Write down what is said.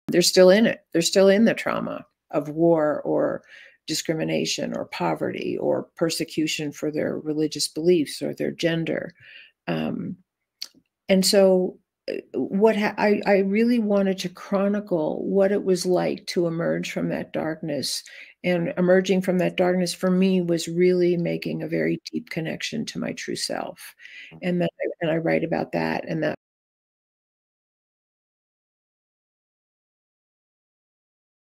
They're still in it. They're still in the trauma of war or discrimination or poverty or persecution for their religious beliefs or their gender. Um, and so I really wanted to chronicle what it was like to emerge from that darkness. And emerging from that darkness for me was really making a very deep connection to my true self. And I write about that, and that